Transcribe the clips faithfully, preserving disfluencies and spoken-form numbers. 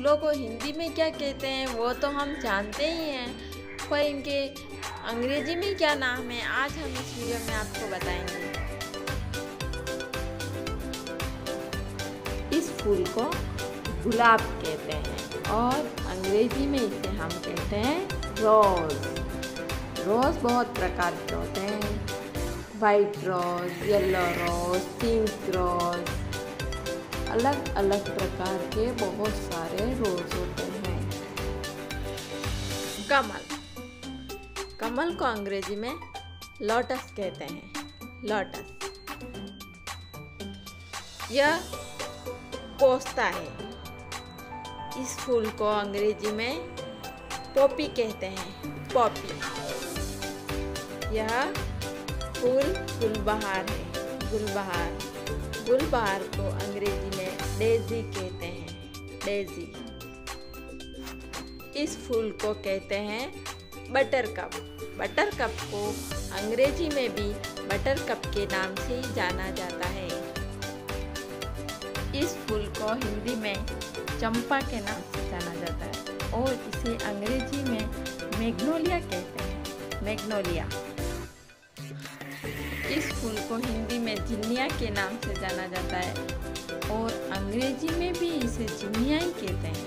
फूलों को हिंदी में क्या कहते हैं वो तो हम जानते ही हैं, पर इनके अंग्रेजी में क्या नाम है आज हम इस वीडियो में आपको बताएंगे। इस फूल को गुलाब कहते हैं और अंग्रेजी में इसे हम कहते हैं रोज़। रोज़ बहुत प्रकार के होते हैं, white rose, yellow rose, pink rose, अलग अलग प्रकार के बहुत सारे रोज़ होते हैं। कमल, कमल को अंग्रेजी में लोटस कहते हैं, लोटस। यह पोस्ता है। इस फूल को अंग्रेजी में पॉपी कहते हैं, पॉपी। यह फूल गुलबहार है, गुलबहार। गुलबहार को अंग्रेजी में डेजी कहते हैं, डेजी। इस फूल को कहते हैं बटरकप। बटरकप को अंग्रेजी में भी बटरकप के नाम से ही जाना जाता है। इस फूल को हिंदी में चंपा के नाम से जाना जाता है और इसे अंग्रेजी में मैग्नोलिया कहते हैं, मैग्नोलिया। इस फूल को हिंदी में जिनिया के नाम से जाना जाता है और अंग्रेजी में भी इसे जिनिया ही कहते हैं।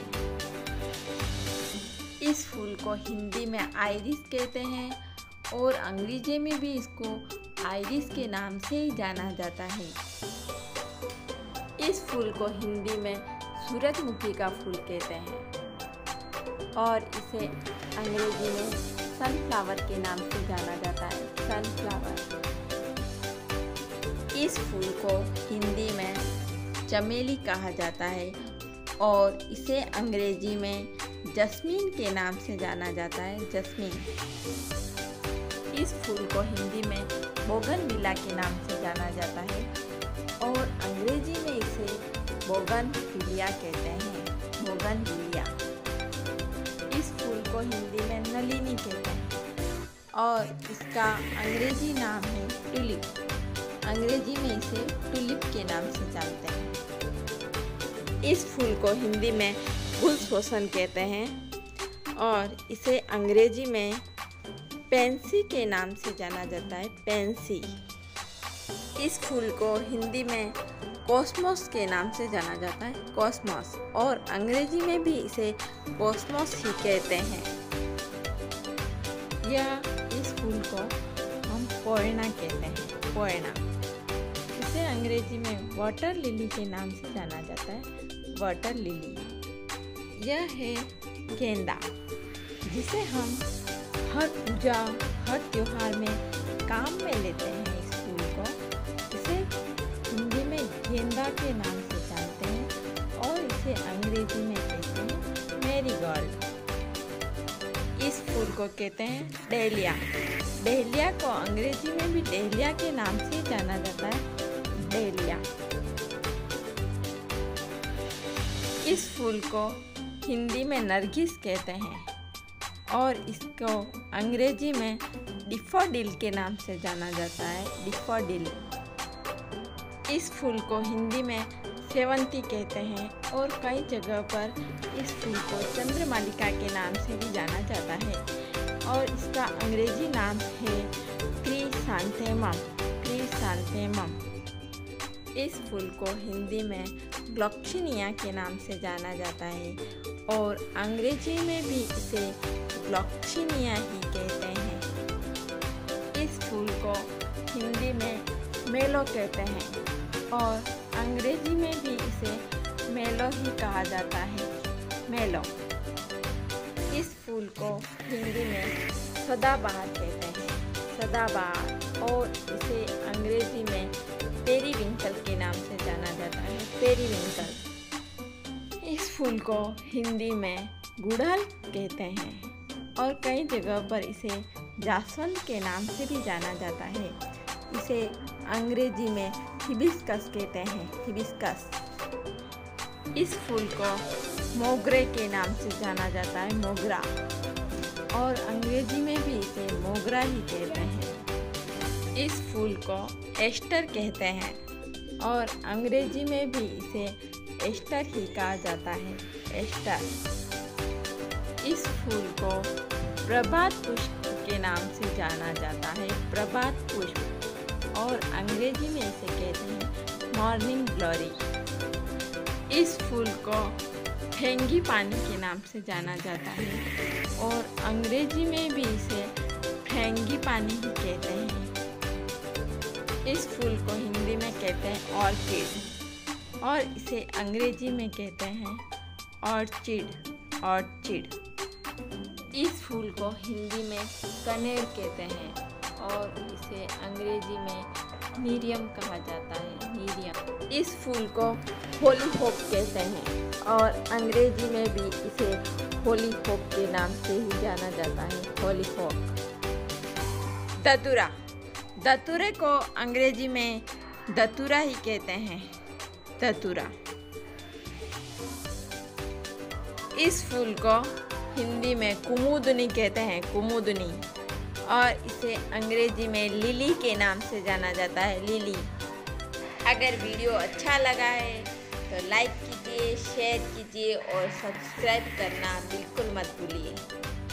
इस फूल को हिंदी में आइरिस कहते हैं और अंग्रेजी में भी इसको आइरिस के नाम से ही जाना जाता है। इस फूल को हिंदी में सूरजमुखी का फूल कहते हैं और इसे अंग्रेजी में सनफ्लावर के नाम से जाना जाता है, सनफ्लावर। इस फूल को हिंदी में चमेली कहा जाता है और इसे अंग्रेजी में जस्मीन के नाम से जाना जाता है, जस्मीन। इस फूल को हिंदी में बोगनविला के नाम से जाना जाता है और अंग्रेजी में इसे बोगनविलिया कहते हैं, बोगनविलिया। इस फूल को हिंदी में नलिनी कहते हैं और इसका अंग्रेजी नाम है टुलिप। अंग्रेजी में इसे टुलिप के नाम से जानते हैं। इस फूल को हिंदी में गुलशोसन कहते हैं और इसे अंग्रेजी में पेंसी के नाम से जाना जाता है, पेंसी। इस फूल को हिंदी में कॉस्मोस के नाम से जाना जाता है, कॉस्मोस, और अंग्रेजी में भी इसे कॉस्मोस ही कहते हैं। यह इस फूल को हम पोएना कहते हैं, पोएना। इसे अंग्रेजी में वाटर लिली के नाम से जाना जाता है, वाटर लिली। यह है गेंदा, जिसे हम हर पूजा, हर त्योहार में काम में लेते हैं। इस फूल को इसे हिंदी में गेंदा के नाम से जानते हैं और इसे अंग्रेजी में कहते हैं मैरीगोल्ड। इस फूल को कहते हैं डेलिया। डेलिया को अंग्रेजी में भी डेलिया के नाम से जाना जाता है, डेलिया। इस फूल को हिंदी में नरगिस कहते हैं और इसको अंग्रेजी में डिफोडिल के नाम से जाना जाता है, डिफोडिल। इस फूल को हिंदी में सेवंती कहते हैं और कई जगह पर इस फूल को चंद्रमालिका के नाम से भी जाना जाता है और इसका अंग्रेजी नाम है क्रिसैंथेमम, क्रिसैंथेमम। इस फूल को हिंदी में ग्लॉक्सिनिया के नाम से जाना जाता है और अंग्रेजी में भी इसे ग्लॉक्सिनिया ही कहते हैं। इस फूल को हिंदी में मेलो कहते हैं और अंग्रेजी में भी इसे मेलो ही कहा जाता है, मेलो। इस फूल को हिंदी में सदाबहार कहते हैं, सदाबहार, और इसे अंग्रेजी में पेरीविंकल के नाम से जाना जाता है, पेरीविंकल। इस फूल को हिंदी में गुड़हल कहते हैं और कई जगह पर इसे जासवंत के नाम से भी जाना जाता है। इसे अंग्रेजी में हिबिस्कस कहते हैं, हिबिस्कस। इस फूल को मोगरे के नाम से जाना जाता है, मोगरा, और अंग्रेजी में भी इसे मोगरा ही कहते हैं। इस फूल को एस्टर कहते हैं और अंग्रेजी में भी इसे एस्टर ही कहा जाता है, एस्टर। इस फूल को प्रभात पुष्प के नाम से जाना जाता है, प्रभात पुष्प, और अंग्रेजी में इसे कहते हैं मॉर्निंग ग्लोरी। इस फूल को फ्रेंगिपानी के नाम से जाना जाता है और अंग्रेजी में भी इसे फ्रेंगिपानी ही कहते हैं। इस फूल को हिंदी में कहते हैं ऑर्किड और इसे अंग्रेजी में कहते हैं ऑर्चिड, ऑर्चिड। इस फूल को हिंदी में कनेर कहते हैं और इसे अंग्रेजी में नीरियम कहा जाता है, नीरियम। इस फूल को होलीहोक कहते हैं और अंग्रेजी में भी इसे होलीहोक के नाम से ही जाना जाता है, होलीहोक। धतूरा, धतूरे को अंग्रेजी में धतूरा ही कहते हैं, धतूरा। इस फूल को हिंदी में कुमुदनी कहते हैं, कुमुदनी, और इसे अंग्रेजी में लिली के नाम से जाना जाता है, लिली। अगर वीडियो अच्छा लगा है तो लाइक कीजिए, शेयर कीजिए और सब्सक्राइब करना बिल्कुल मत भूलिए।